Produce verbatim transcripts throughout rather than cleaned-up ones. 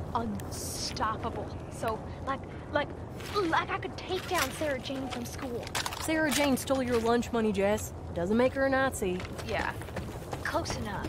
unstoppable. So, like, like, like I could take down Sarah Jane from school. Sarah Jane stole your lunch money, Jess. Doesn't make her a Nazi. Yeah, close enough.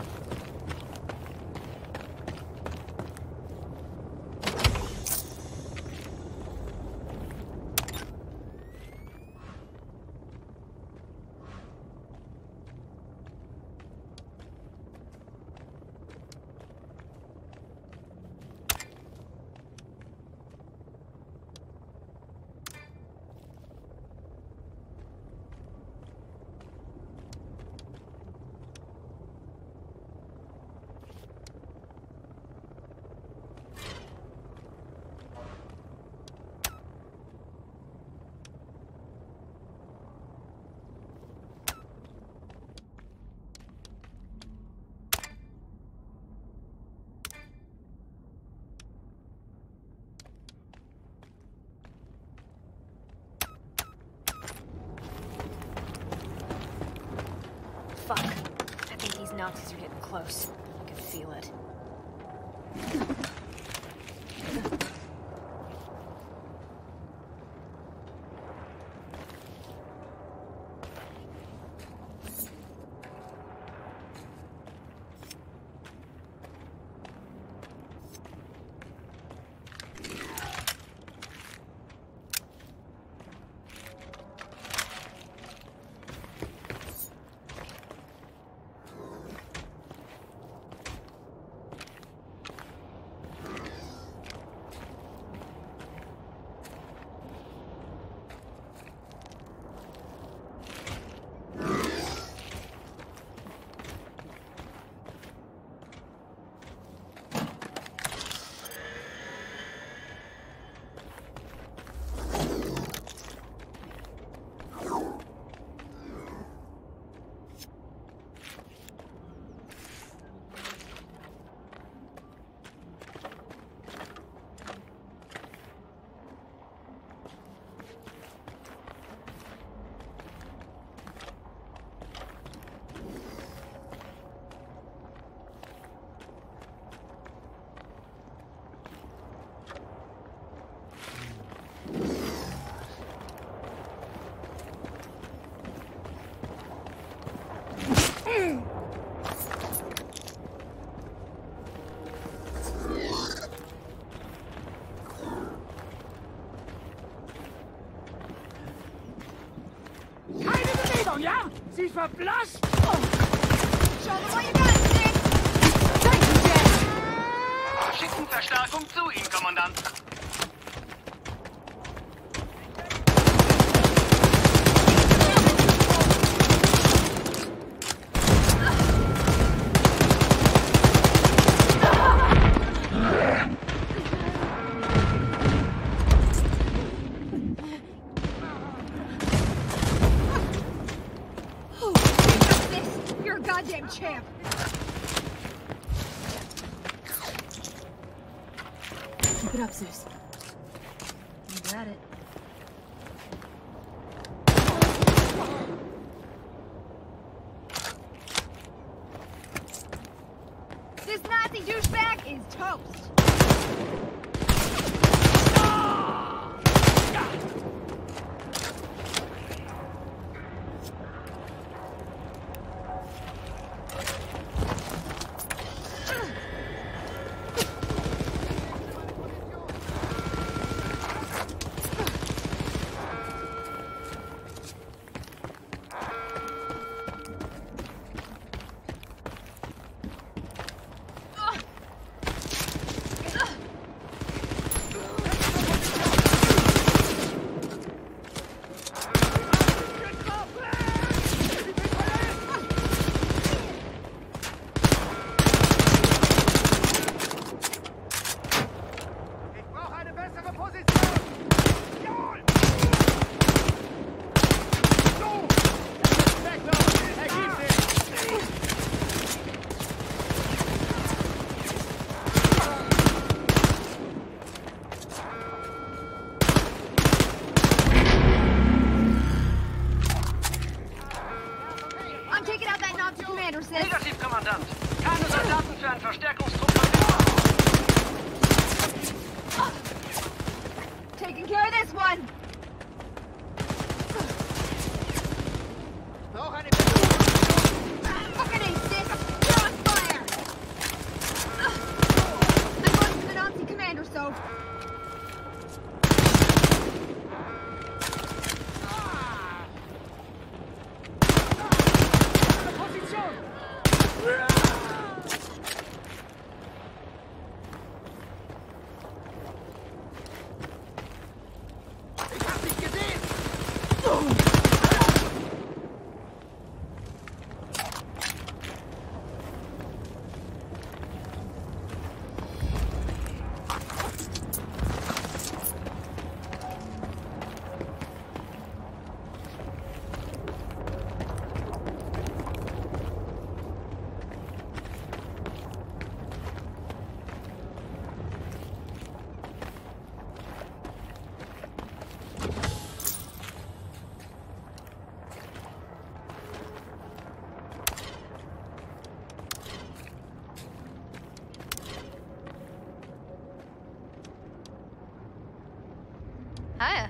Fuck. I think these Nazis are getting close. I can feel it. Ja? Sie ist verblasst! Oh. Show me what you got, Nick! Thank you, Jack! Schicken Verstärkung zu Ihnen, Kommandant. Goddamn champ! Keep it up, Zeus. You got it. This Nazi douchebag is toast! Negativ, Kommandant. Keine Soldaten für einen Verstärkungstrupp. Run! Noch eine Fucking A, sis! You're on fire! I'm going to the Nazi commander, so... Position! Ich hab dich gesehen! Hiya.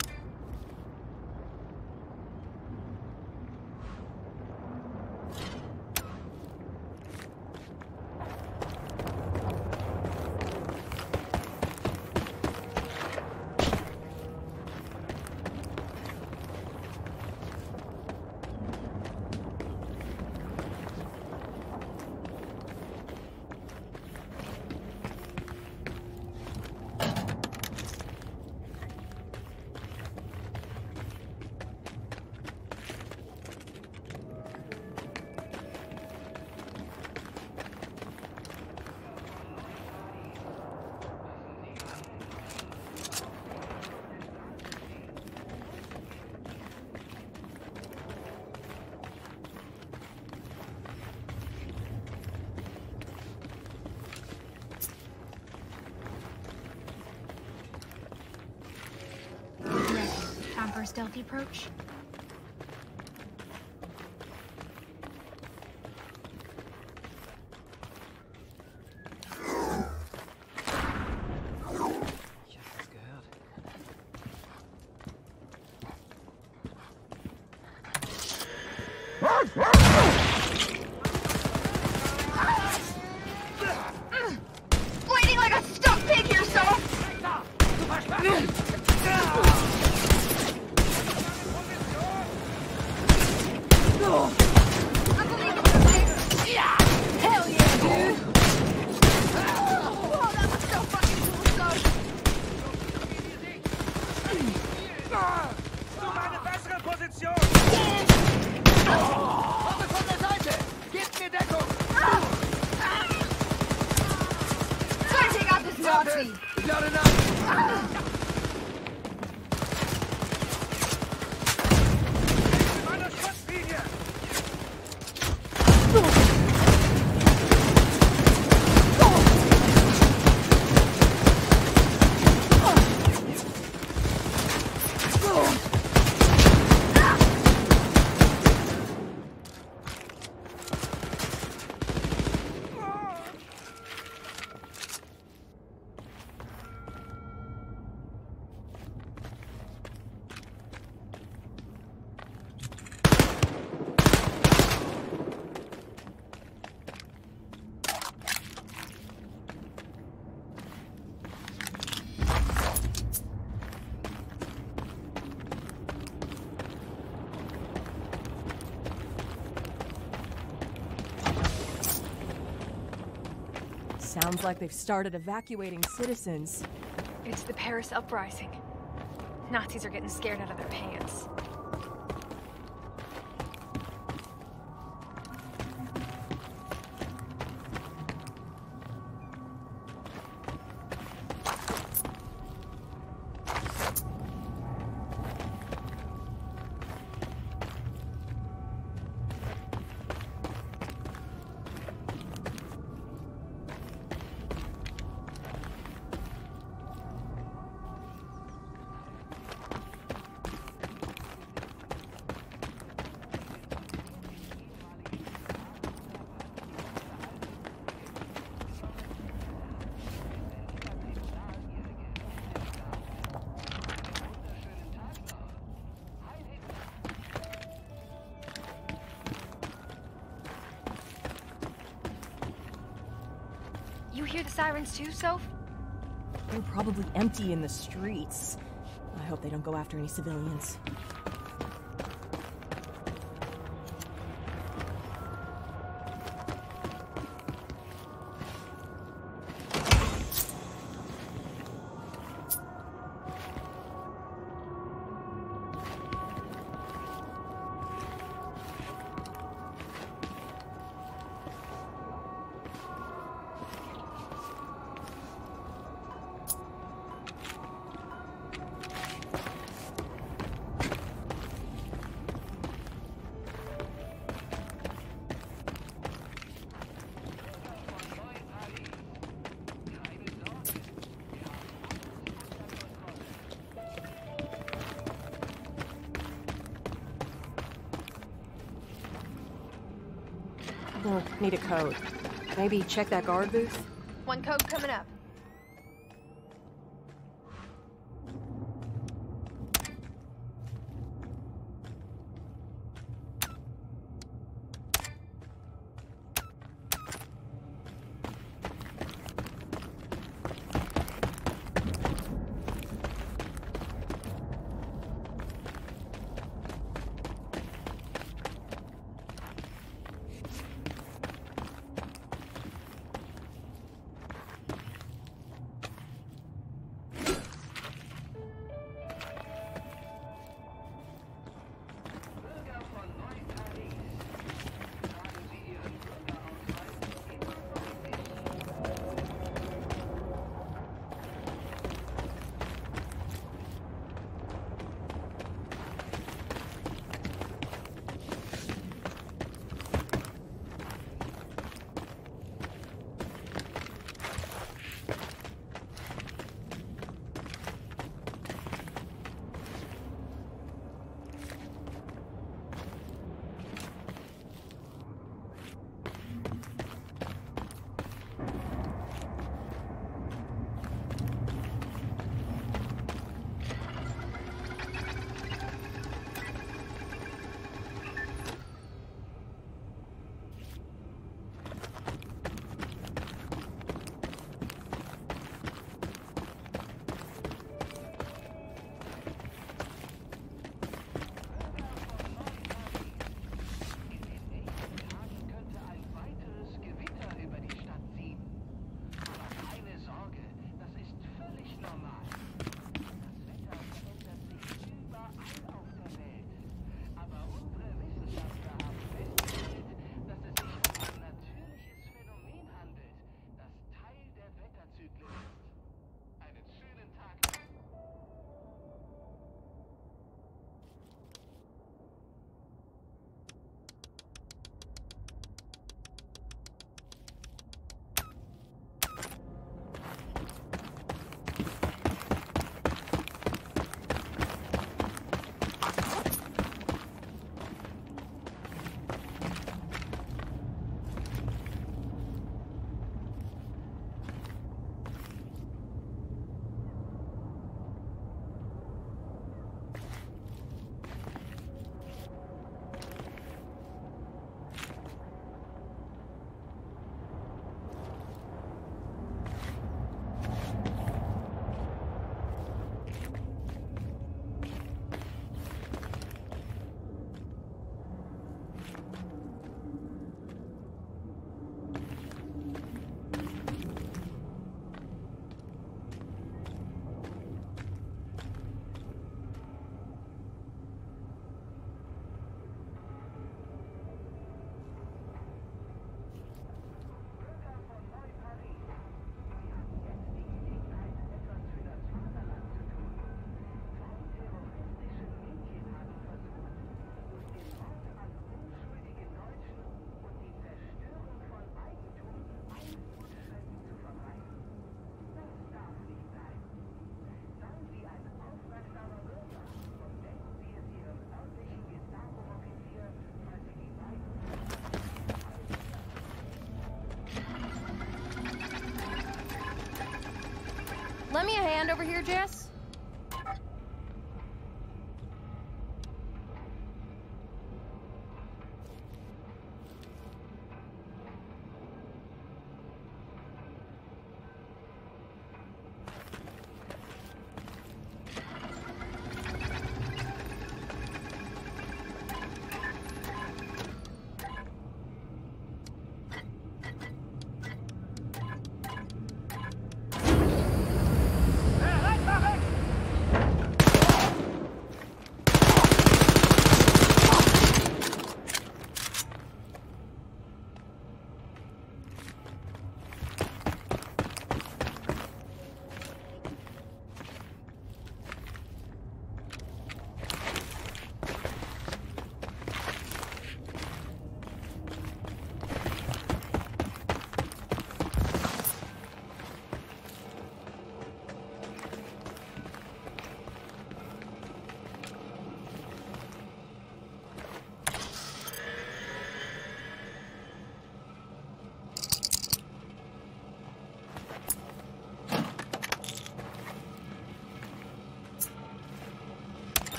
Time for a stealthy approach. Ich hab was gehört. Bleeding like a stuffed pig here, so... Da! Du verstanden? Unbelievable! Yeah! Hell yeah, dude! Whoa, that was so fucking cool, so... Du eine bessere Position! Komme von der Seite! Gib mir Deckung! Try to take out this Nazi! Not enough! Meine Schusslinie! Sounds like they've started evacuating citizens. It's the Paris uprising. Nazis are getting scared out of their pants. You hear the sirens too, Soph? They're probably empty in the streets. I hope they don't go after any civilians. Oh, need a code. Maybe check that guard booth? One code coming up. Lend me a hand over here, Jess?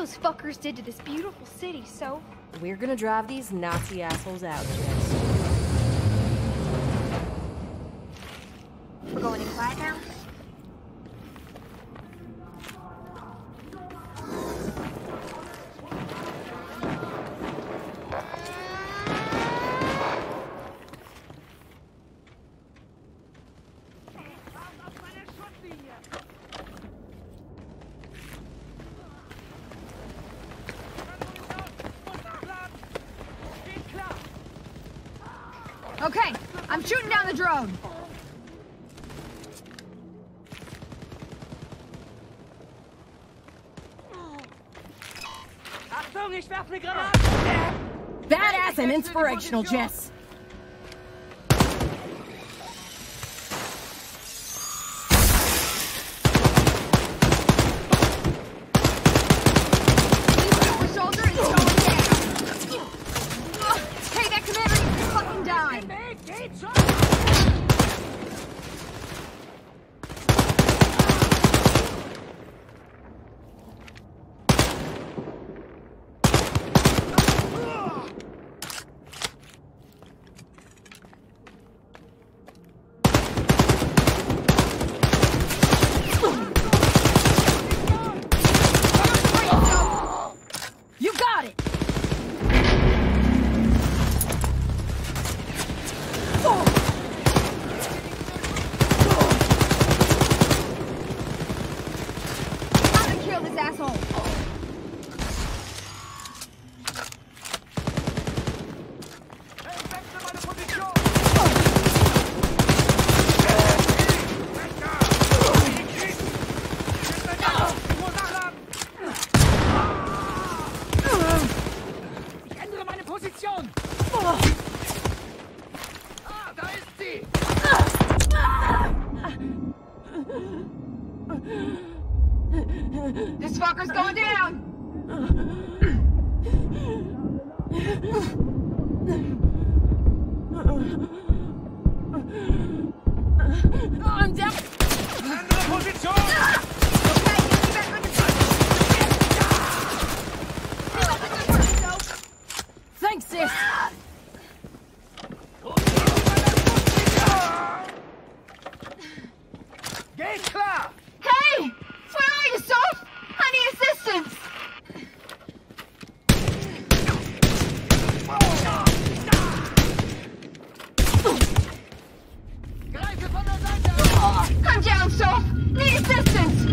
those fuckers did to this beautiful city, so... We're gonna drive these Nazi assholes out, Jess. We're going inside now? Okay, I'm shooting down the drone. Achtung, ich werfe eine Granate! Badass and inspirational, Jess. Super soldier is going down. Hey, that commander needs to fucking die. Geht schon! You got it! I'm gonna kill this asshole. Hey, wechsle meine Position! Ich ändere meine Position! Ah, da ist sie! This fucker's going down. I'm down! Andere Position! Okay, get me back on your feet. Thanks, sis! Geht klar! Hey! Where are you, Soph? I need assistance! Greife von der Seite! I'm down, Soph! Need assistance!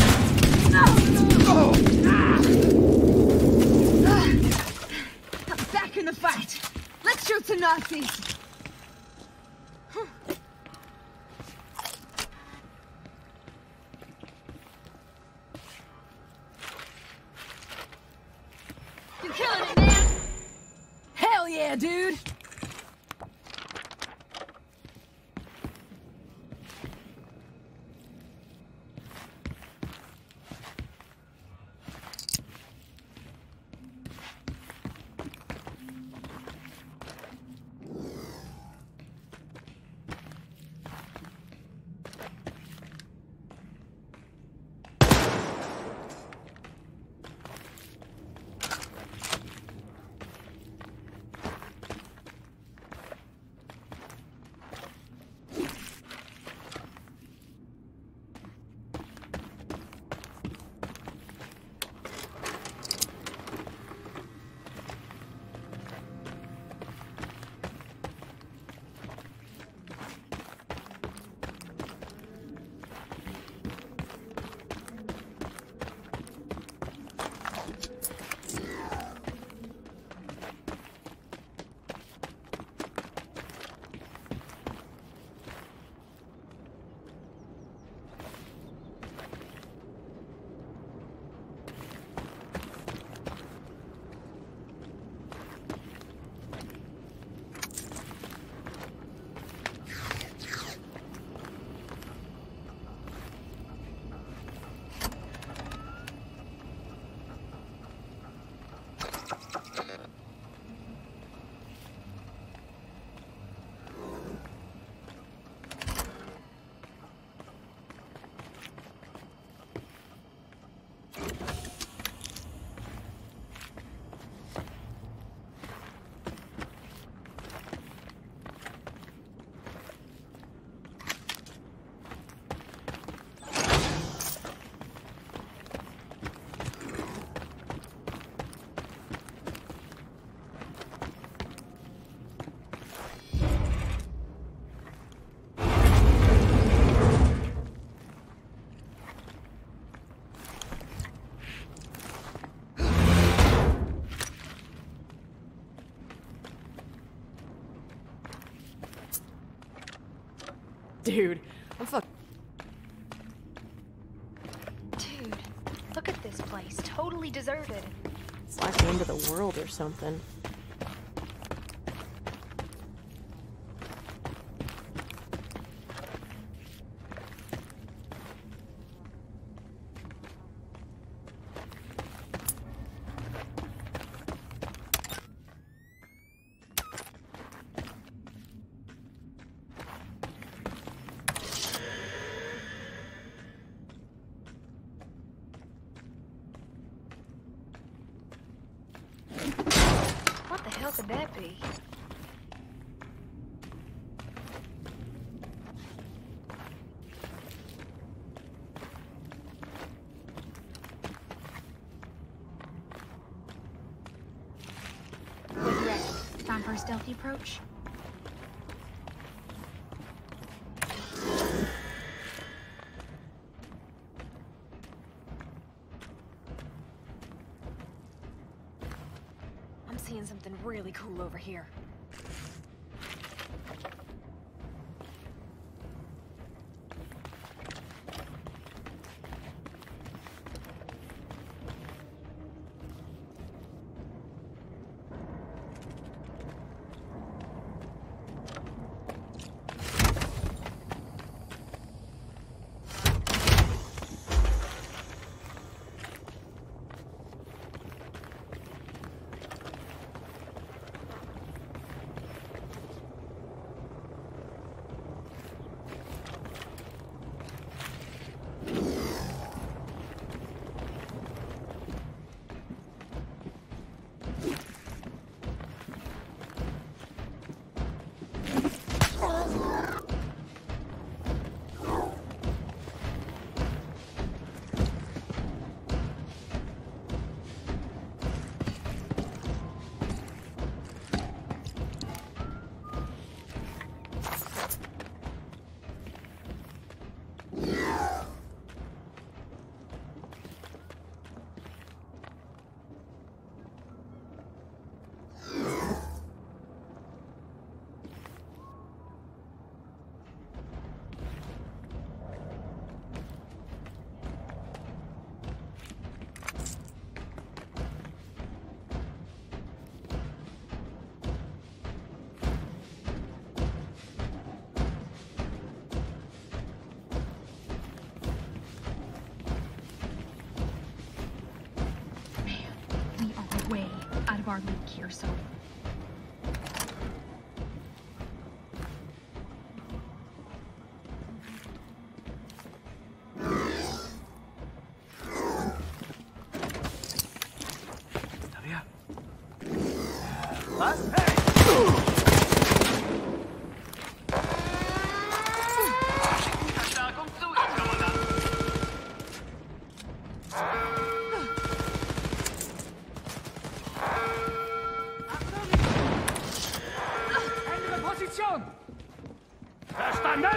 I'm back in the fight. Let's shoot some Nazis. You're killing it, man! Hell yeah, dude! Dude, I'm fuck. Dude, look at this place. Totally deserted. It's like the end of the world or something. What the hell could that be? Wait, ready. Time for a stealthy approach? I'm seeing something really cool over here. Way out of our league here, so... Was? Hey! Verstärkung zu Ihnen, Kommandant. Ändere Position! Verstanden?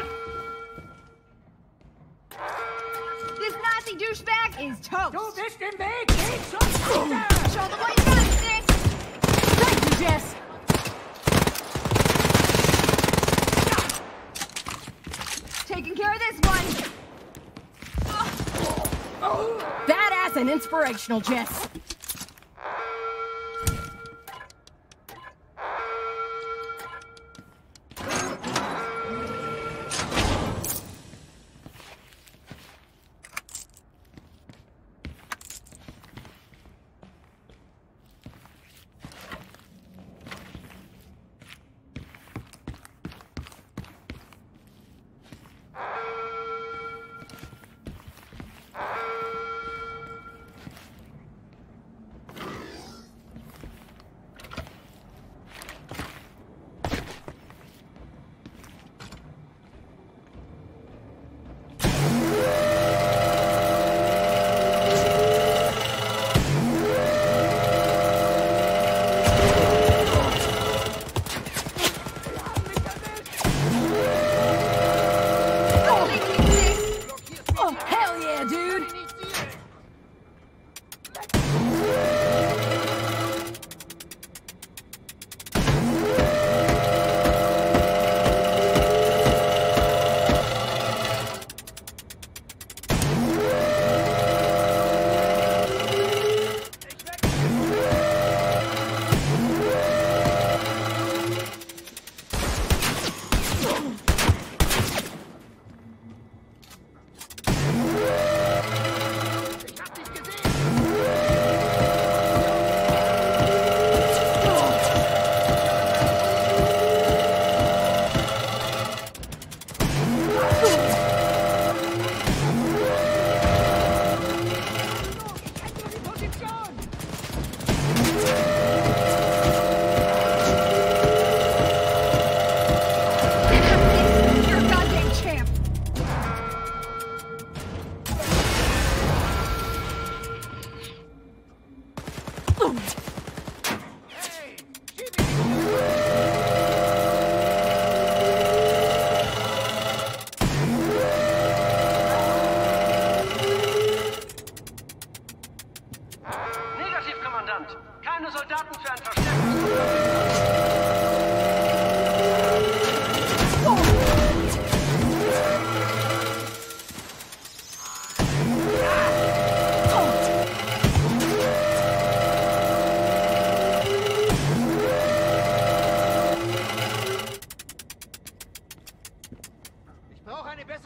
This Nazi douchebag is toast! Du bist im Weg! Geh schon wieder! Show them what you got, Stick! Thank you, Jess! Taking care of this one! Badass and inspirational, Jess.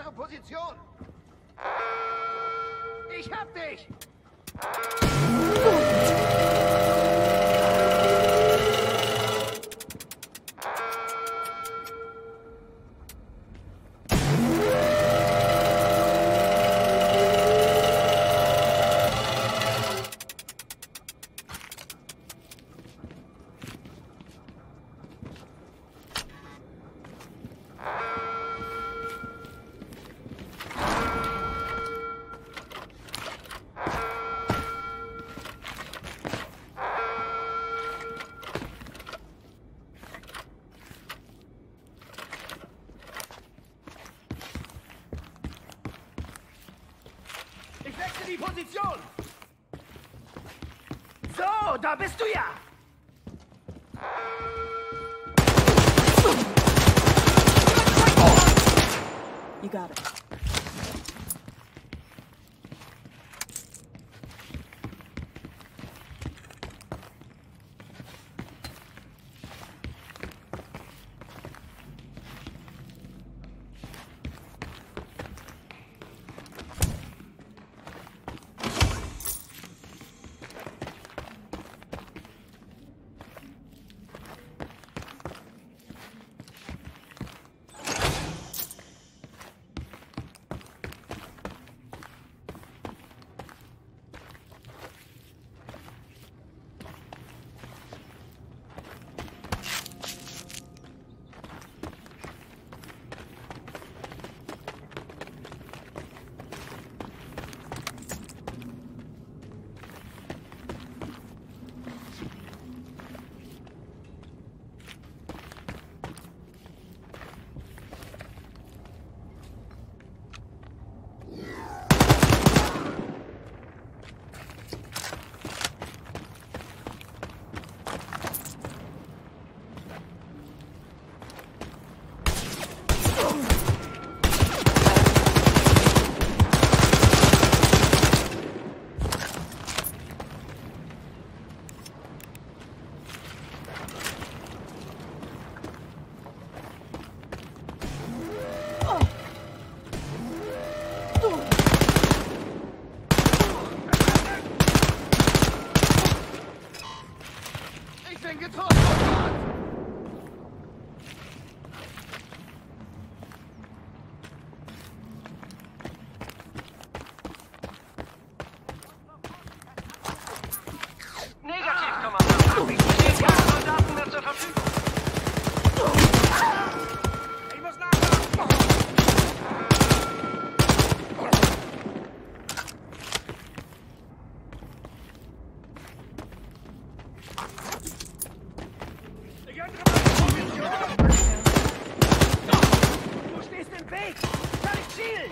Ihre Position! Ich hab dich! Ich wechsle die Position! So, da bist du ja! You got it. Ich bin getroffen! Negativ, Kommandant. Stehen keine Soldaten mehr zur Verfügung. Ich muss nachladen! Ich ändere meine Position! Du stehst im Weg! Kann ich zielen?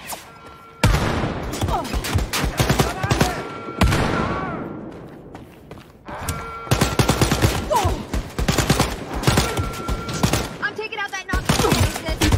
I'm taking out that knockback.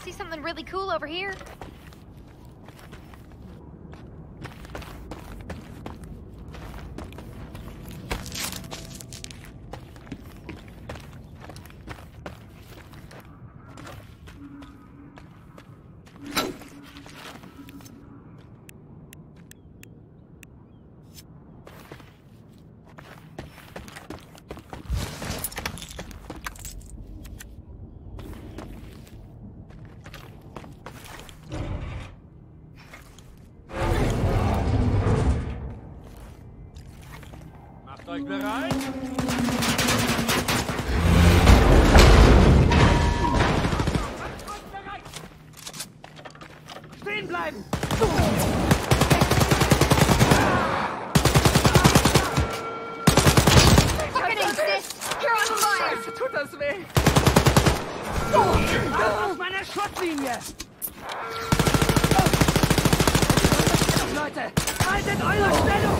see something really cool over here. Macht euch bereit? Stehen bleiben! Fucking insist! You're on fire! Scheiße, tut das weh! Aus meiner Schusslinie! Leute, haltet eure Stellung!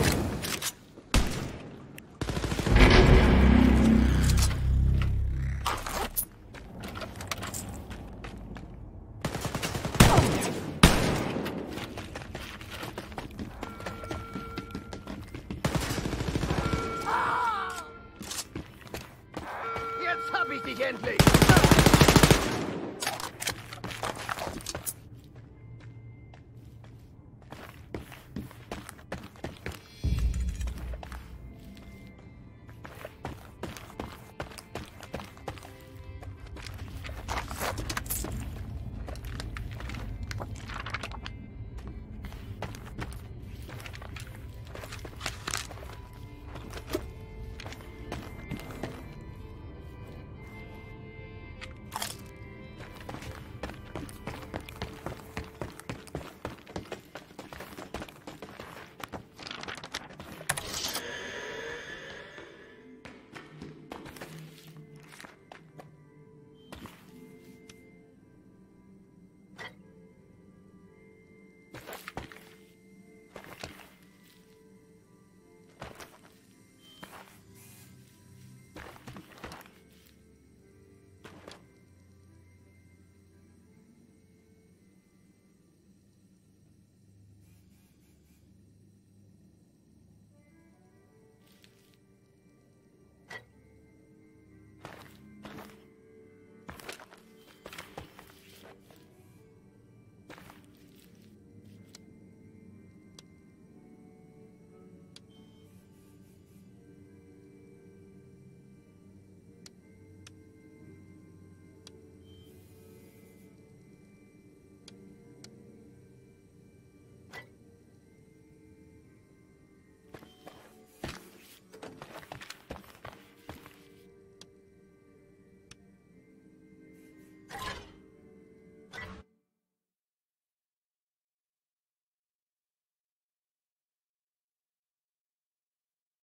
Jetzt hab ich dich endlich!